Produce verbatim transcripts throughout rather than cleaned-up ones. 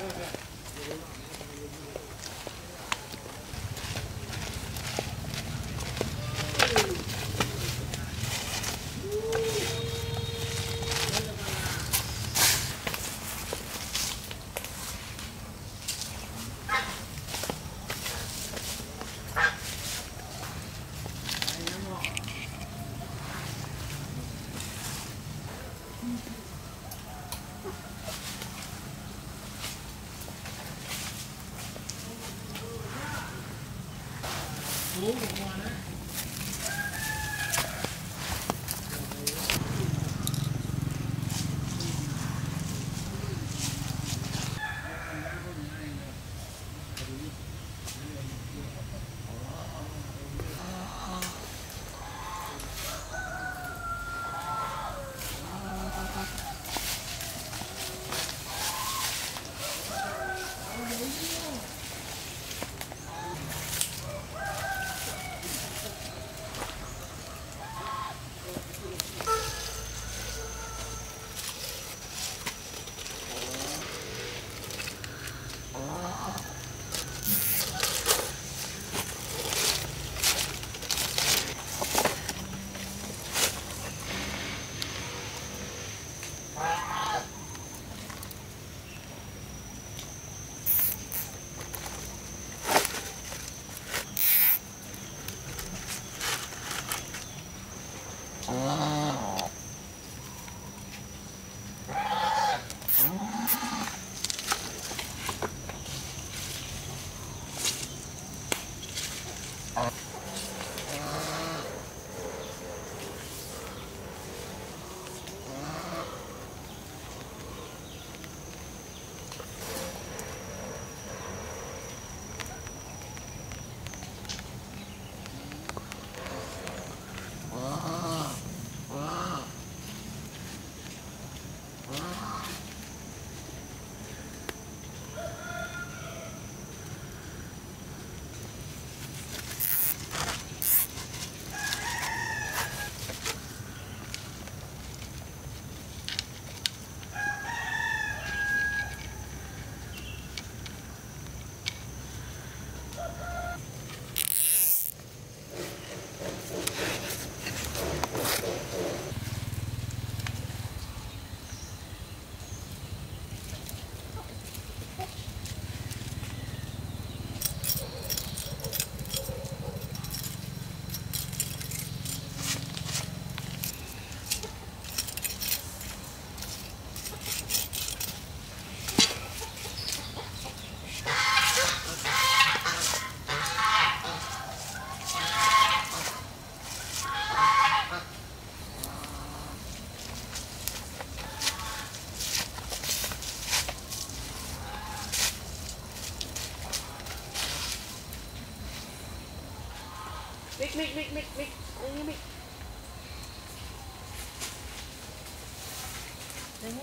Mic, mic, mic, mic, mic. Ini mic. Ini.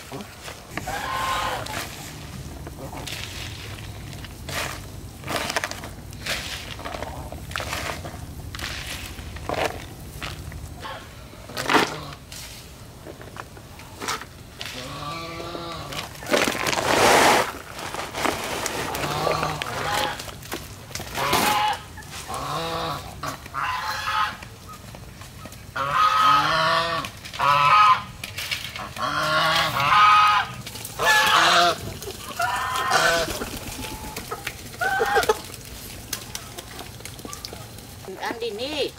Ăn đi đi.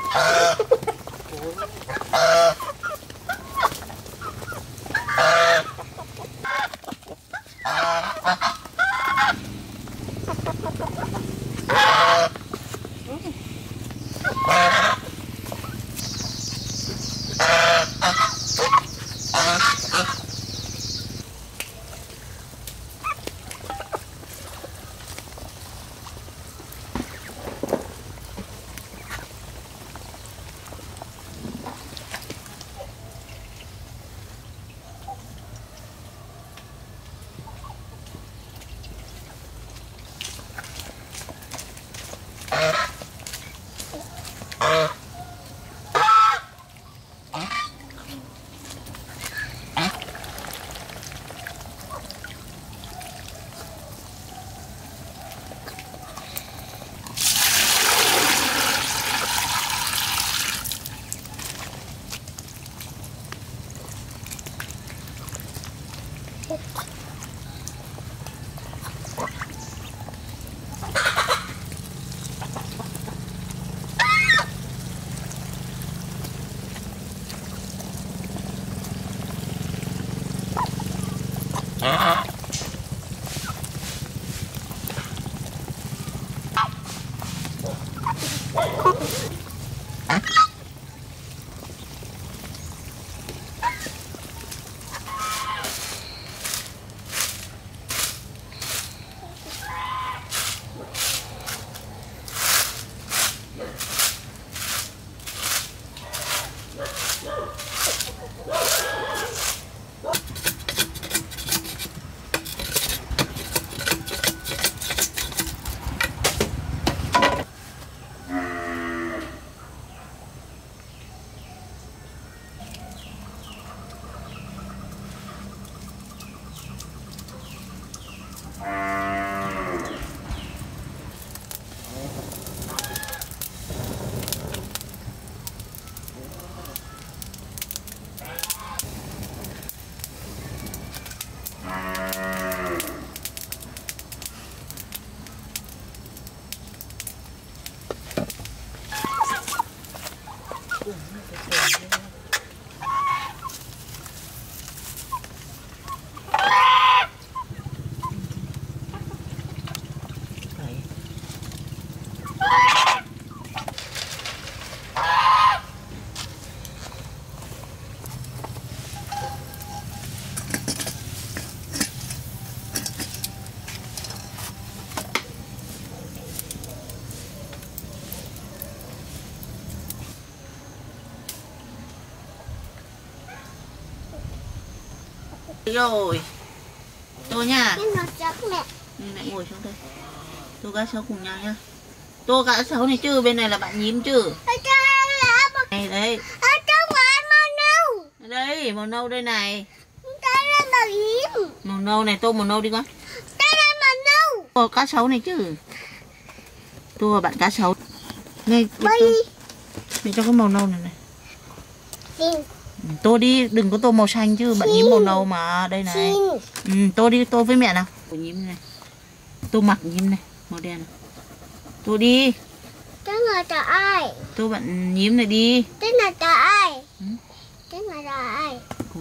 Rồi tô nha. Nên lại ngồi xuống đây. Tô cá sấu cùng nhau nhá. Tô cá sấu này chứ, bên này là bạn nhím chứ. Này đây. Đây, màu nâu đây này. Màu nâu này, tô màu nâu đi con. Tô cá sấu này chứ. Tô và bạn cá sấu. Đây, để cho cái màu nâu này này. Tô đi, đừng có tô màu xanh chứ, bạn nhím màu nâu mà, đây này. Ừ, tô đi, tô với mẹ nào. Tô nhím này. Tô mặt nhím này, màu đen này. Tô đi. Cái người là ai? Tô bạn nhím này đi. Cái này là ai? Ừ? Cái này là ai? Ừ.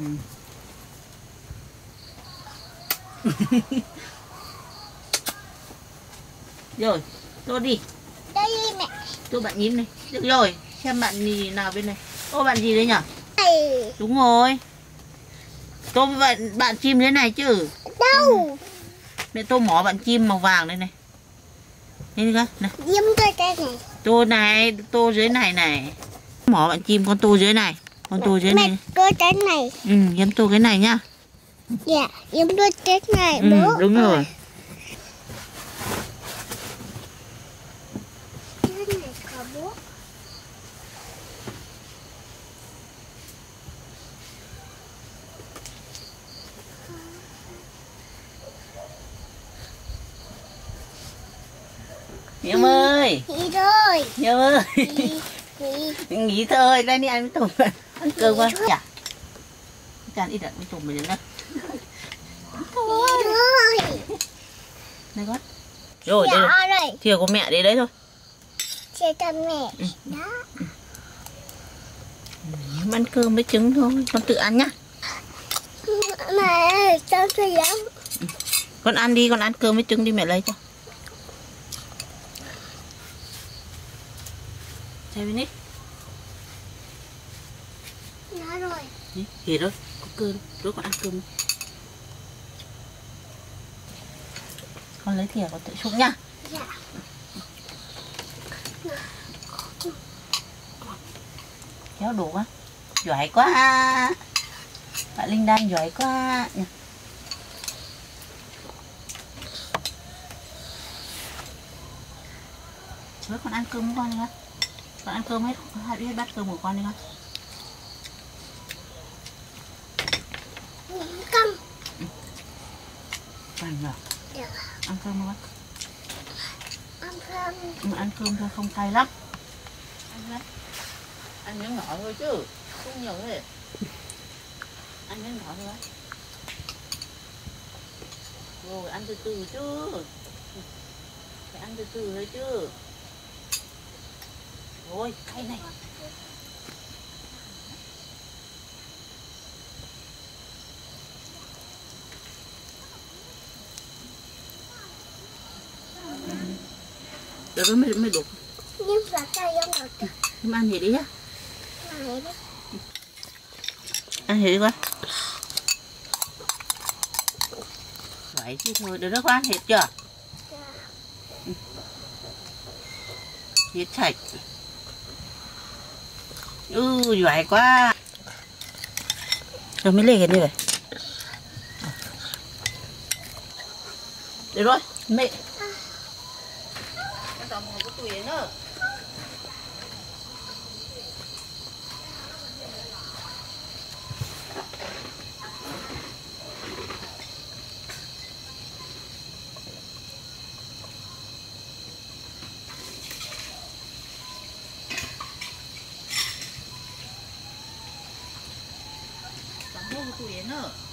Rồi, tô đi. Đây đi mẹ. Tô bạn nhím này. Được rồi, xem bạn gì nào bên này. Tô bạn gì đấy nhỉ? Này. Đúng rồi. Tô bạn bạn chim thế này chứ. Đâu? Mẹ tô mỏ bạn chim màu vàng đây này. Đây coi, này. Diêm tôi cái này. Tô này, tô dưới này này. Mỏ bạn chim con tô dưới này, con tô dưới mẹ, này. Mẹ cơ cái này. Ừ, nhắm tô cái này nhá. Dạ, giống đôi chết này Ừ, bố. đúng rồi. Cái này có bố. Nhâm ơi. Nghỉ rồi. Nhâm ơi. Nghỉ, nghỉ. Nghỉ thôi, ra đi ăn với tụi mình. Ăn cơm qua. Dạ. Chán ít đặt với tụi mình nữa. Nghỉ rồi. Đây con. Rồi, Dạ đây rồi. rồi. Thìa của mẹ đi đấy thôi. Chia cho mẹ. Ừ. Đó. Nhâm ăn cơm với trứng thôi, con tự ăn nhá. Mẹ ơi, sao tôi giống? Con ăn đi, con ăn cơm với trứng đi, mẹ lấy cho. Chơi với nít. Nó rồi. Thì đó, có cơm, rồi con ăn cơm. Con lấy thìa con tự xuống nhá. Dạ. Kéo đủ quá. Giỏi quá. Bạn Linh Đan giỏi quá. Với con ăn cơm với con đi con. Con ăn cơm hết, hết, hết bát cơm của con đi con. Cơm. Ừ. Con nhỏ. Dạ. Ăn cơm không con? Ăn cơm. Nhưng mà ăn cơm thôi, không cay lắm. Ăn đấy. Ăn miếng nhỏ thôi chứ, không nhiều thế. Ăn miếng nhỏ thôi. Rồi ăn từ từ chứ. Phải ăn từ từ thôi chứ. Rồi, cay này. Rồi mới mới đủ. Nhưng mà sao giống được? Em ăn gì đi nhá. Này đi. Ăn thịt đi con. Vậy chứ thôi, được đó con ăn thịt chưa? Dạ. Thịt sạch. Ừ, giỏi quá. Rồi mới lấy cái đi vậy. Được rồi, mẹ. Con tao một cái tuổi nữa. Tao một cái tuổi nữa.